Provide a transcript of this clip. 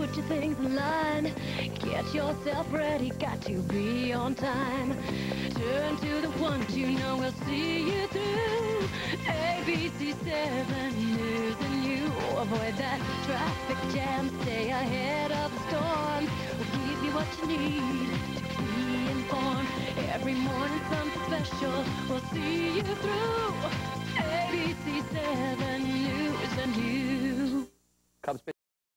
put your things in line. Get yourself ready, got to be on time. Turn to the ones you know will see you through. ABC 7 News and you. Avoid that traffic jam, stay ahead of the storm. We'll give you what you need to be informed. Every morning something special, we'll see you through. ABC 7 News and you.